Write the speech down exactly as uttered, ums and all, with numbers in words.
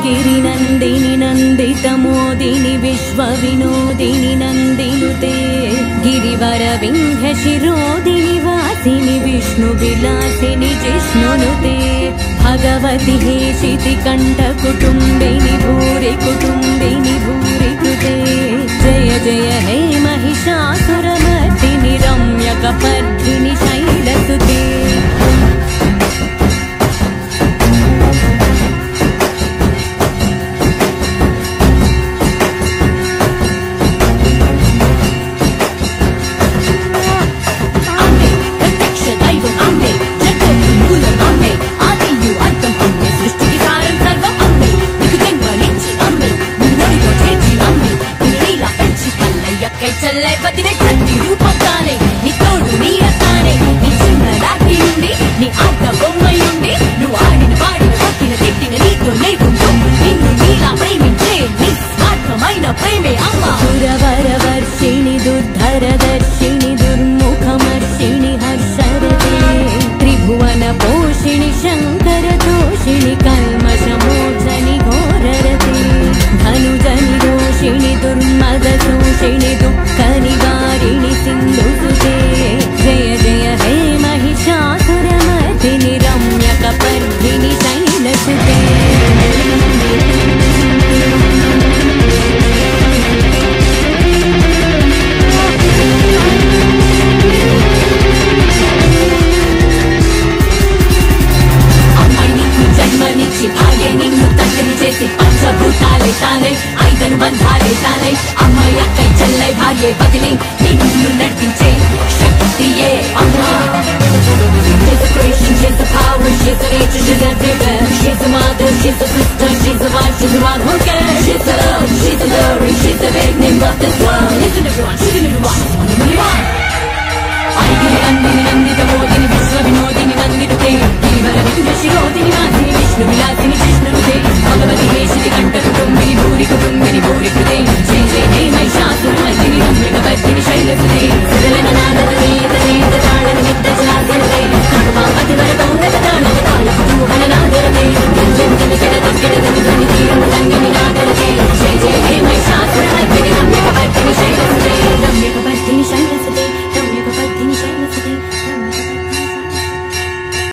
गिरिनन्दिनि नन्दितमोदिनि विश्वविनोदिनि नन्दिनुते गिरिवरविन्ध्यशिरोदिनि वासिनि विष्णुविलासिनि जिष्णुनुते भगवति हेशितिकण्ठकुटुम्बिनि भूरि कुटुम्बिनि भूरि कृते जय जय हे महिषासुरमर्दिनि रम्यकपर्दिनि शैलसुते सुरवरवर्षिणि दुर्धरदर्शिनि दुर्मुखमर्षिणि हर्षरते त्रिभुवनपोषिणि शङ्करतोषिणि कल्मषमोचनि घोररते धनुजनि दोषिणि दुर्मदशोषिणि दुःखनिवारिणि सिन्धुसुते जय जय हे महिषासुरमर्दिनि रम्यकपर्दिनि शैलसुते ఐదను బంధాలే తానే అమ్మాయి అక్కై చెల్లై భార్యే బదిలీ నిన్ను నడిపించే శక్తియే అమ్మా. She's a creation, she's a power, she's a nature, she's everywhere. She's a mother, she's a sister, she's a wife, she's the one who cares. She's a love, she's a glory, she's the big name of this world. Listen everyone, she's the new one, she's the only one. I